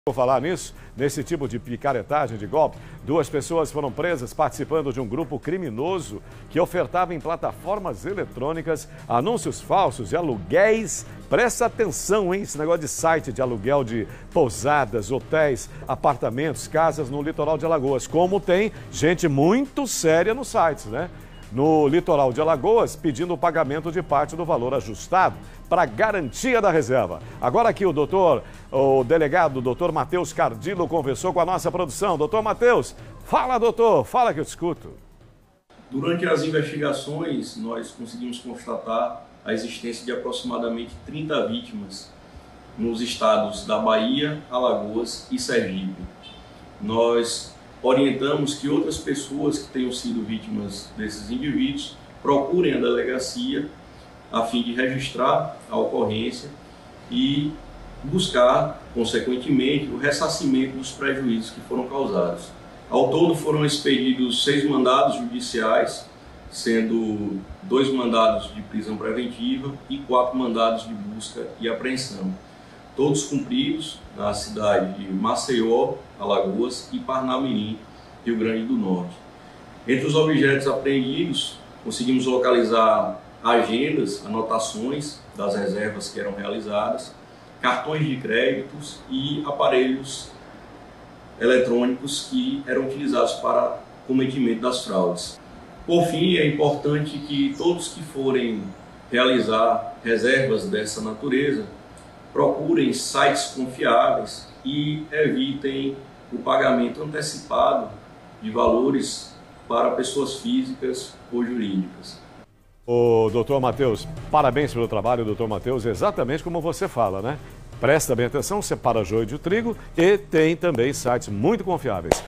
Por falar nisso, nesse tipo de picaretagem de golpe, 2 pessoas foram presas participando de um grupo criminoso que ofertava em plataformas eletrônicas anúncios falsos e aluguéis. Presta atenção, hein? Esse negócio de site de aluguel de pousadas, hotéis, apartamentos, casas no litoral de Alagoas. Como tem gente muito séria nos sites, né? No litoral de Alagoas, pedindo o pagamento de parte do valor ajustado para garantia da reserva. Agora aqui o delegado, doutor Matheus Cardillo, conversou com a nossa produção. Doutor Matheus, fala, doutor, fala que eu te escuto. Durante as investigações, nós conseguimos constatar a existência de aproximadamente 30 vítimas nos estados da Bahia, Alagoas e Sergipe. Nós orientamos que outras pessoas que tenham sido vítimas desses indivíduos procurem a delegacia a fim de registrar a ocorrência e buscar, consequentemente, o ressarcimento dos prejuízos que foram causados. Ao todo foram expedidos 6 mandados judiciais, sendo 2 mandados de prisão preventiva e 4 mandados de busca e apreensão. Todos cumpridos na cidade de Maceió, Alagoas e Parnamirim, Rio Grande do Norte. Entre os objetos apreendidos, conseguimos localizar agendas, anotações das reservas que eram realizadas, cartões de créditos e aparelhos eletrônicos que eram utilizados para cometimento das fraudes. Por fim, é importante que todos que forem realizar reservas dessa natureza procurem sites confiáveis e evitem o pagamento antecipado de valores para pessoas físicas ou jurídicas. Ô, doutor Matheus, parabéns pelo trabalho, doutor Matheus, exatamente como você fala, né? Presta bem atenção, separa joio de trigo e tem também sites muito confiáveis.